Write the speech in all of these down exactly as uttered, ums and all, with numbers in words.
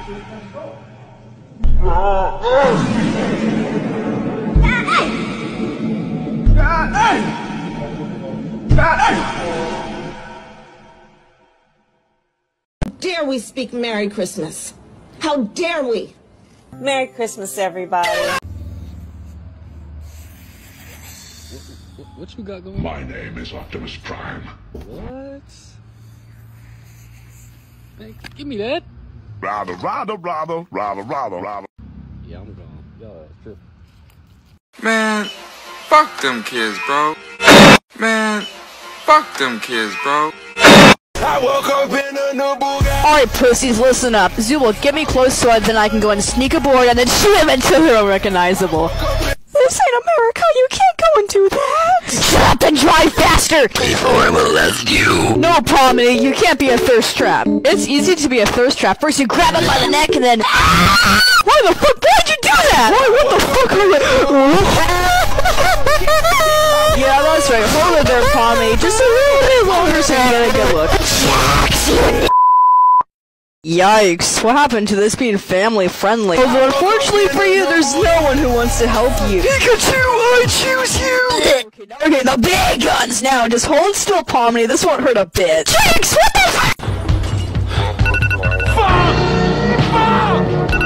Dare we speak Merry Christmas? How dare we? Merry Christmas, everybody. What, what you got going on? My name is Optimus Prime. What? Hey, give me that. Rather, rather, rather, rather, rather, rather. Yeah, I'm gone. Yo, that's true. Man, fuck them kids, bro. Man, fuck them kids, bro. I woke up in a new Bugatti. Alright, pussies, listen up. Zoo will get me close so I, then I can go and sneak aboard and then shoot him until they're unrecognizable. This ain't America, you can't go and do that! Shut up and drive faster! Before I molest you. No, Pomni, you can't be a thirst trap. It's easy to be a thirst trap. First you grab him by the neck and then... Why the fuck? Why'd you do that? Why, what the fuck are you... Yeah, that's right. Hold it there, Pomni. Just a little bit longer so you get a good look. Yikes, what happened to this being family friendly? Although unfortunately for you, there's no one who wants to help you. Pikachu, I choose you! Okay, now, okay, the big guns now, just hold still, Pomni, this won't hurt a bit. Jinx, what the fuck? Fuck! Fuck!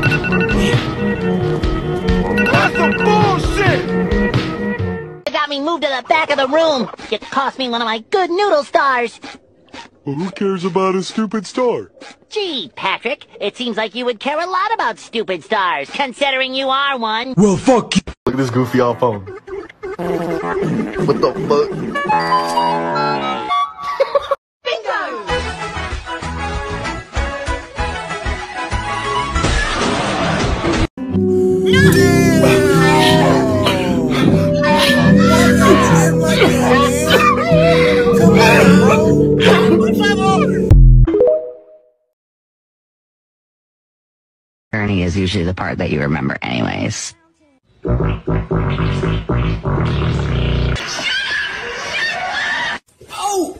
That's some bullshit! It got me moved to the back of the room. It cost me one of my good noodle stars. Well, who cares about a stupid star? Gee, Patrick, it seems like you would care a lot about stupid stars, considering you are one. Well, fuck you. Look at this goofy old phone. What the fuck? Bingo! Journey is usually the part that you remember anyways. Oh!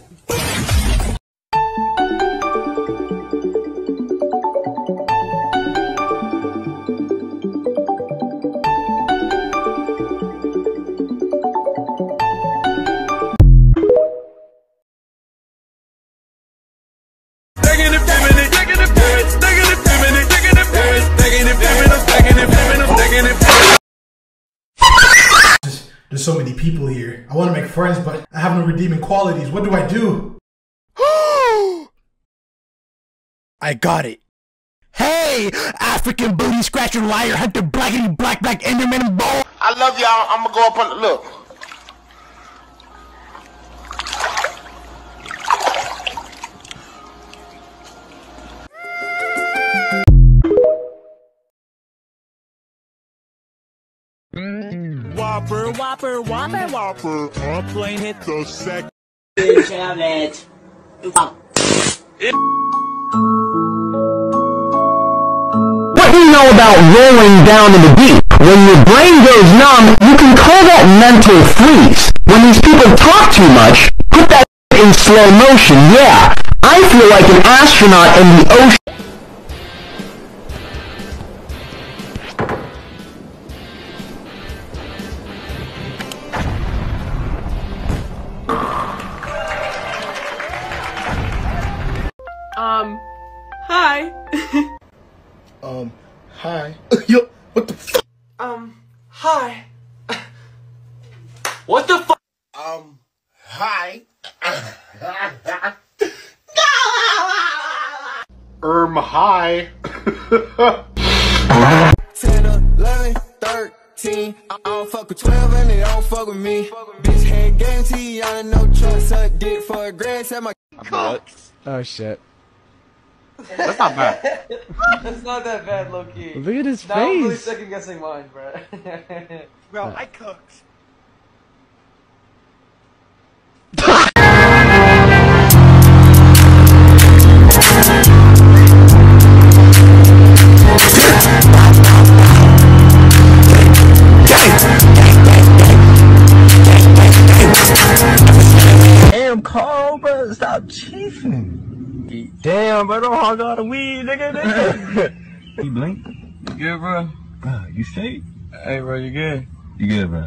There's so many people here. I want to make friends, but I have no redeeming qualities. What do I do? I got it. Hey, African booty scratcher, liar, hunter, blackity, black, black, enderman, ball. I love y'all. I'm gonna go up on the look. Whopper, whopper, whopper, whopper. Our plane hit the sec. Have it. Oh. What do you know about rolling down in the deep? When your brain goes numb, you can call that mental freeze. When these people talk too much, put that in slow motion, yeah. I feel like an astronaut in the ocean. Um, hi. um, hi. Yo, what the f- Um, hi. What the fuck? Um, hi. Erm, hi. ten, eleven, thirteen. I don't fuck with twelve and they don't fuck with me. Bitch had guarantee on no trust. Suck dick for a grand. Said my Oh shit. That's not bad. That's not that bad, low-key. Look at his now I'm really face. second guessing mine, bro. Bro, I cooked. Damn, Carl, bro, stop chiefing. Damn, bro, don't hog all the weed, nigga, nigga. You blink? You good, bro? Uh, you straight? Hey, bro, you good? You good, bro?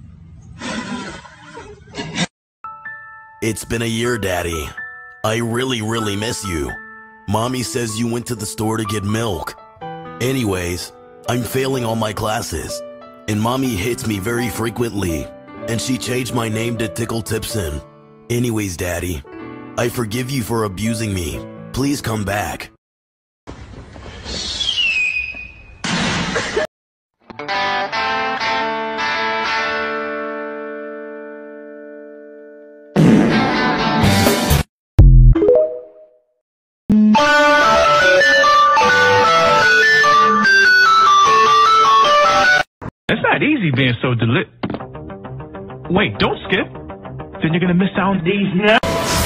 It's been a year, Daddy. I really, really miss you. Mommy says you went to the store to get milk. Anyways, I'm failing all my classes, and Mommy hits me very frequently, and she changed my name to Tickle Tipson. Anyways, Daddy, I forgive you for abusing me. Please come back. It's not easy being so deli- Wait, don't skip. Then you're gonna miss out on these now.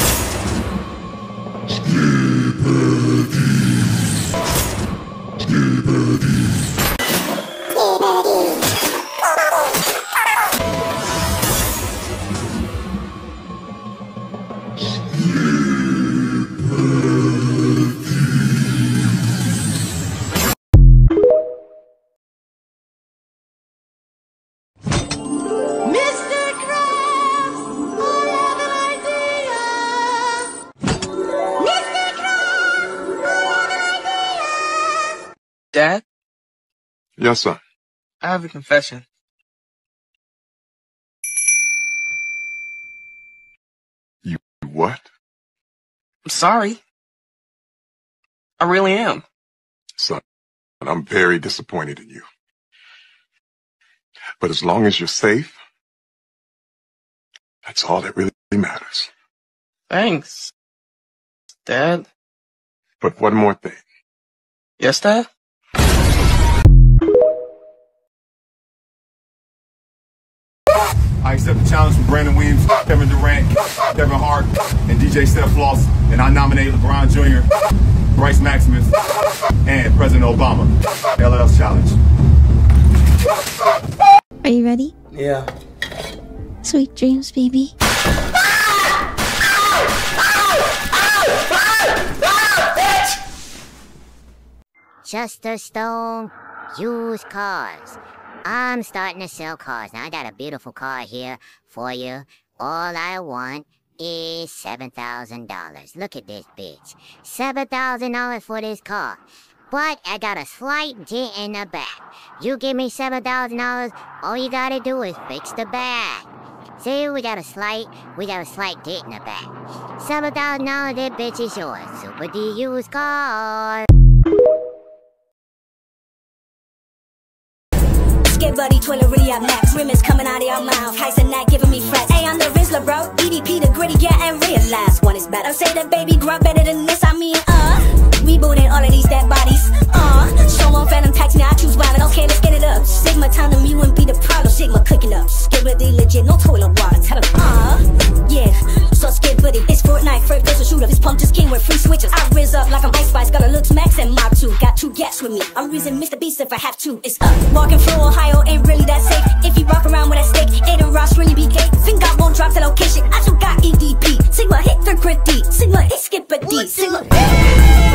Dad? Yes, son. I have a confession. You what? I'm sorry. I really am. Son, I'm very disappointed in you. But as long as you're safe, that's all that really matters. Thanks, Dad. But one more thing. Yes, Dad? I accept the challenge from Brandon Williams, Kevin Durant, Kevin Hart, and D J Steph Floss, and I nominate LeBron Junior, Bryce Maximus, and President Obama. L L's challenge. Are you ready? Yeah. Sweet dreams, baby. Just a Stone used cars. I'm starting to sell cars. Now I got a beautiful car here for you. All I want is seven thousand dollars. Look at this bitch. seven thousand dollars for this car. But I got a slight dent in the back. You give me seven thousand dollars, all you gotta do is fix the back. See, we got a slight, we got a slight dent in the back. seven thousand dollars, that bitch is yours. Super D used car. Skip buddy, toilet really up next. Rimmers coming out of your mouth. Heights and that giving me frets. Hey, I'm the Rizzler, bro. E D P, the gritty, yeah, and real. Last one is better. Say the baby grow better than this. I mean, uh, rebooting all of these dead bodies. Uh, show on Phantom Taxi, now I choose violent. Okay, let's get it up. Sigma time to me wouldn't be the problem. Sigma cooking up. Skip buddy, legit, no toilet water. Tell them, uh, yeah. So skip buddy, it's Fortnite, first person shooter. This pump just king with free switches. I rizz up like I'm Ice Spice. Got a looks max and mob two. Got two gats with me. I'm reason Mister Beast if I have to. It's up. Walking through Ohio ain't really that safe. If you rock around with that steak, Aiden Ross really be cake. Think I won't drop the location. I still got E D P. Sigma hit the gritty. Sigma hit skip a D. Sigma.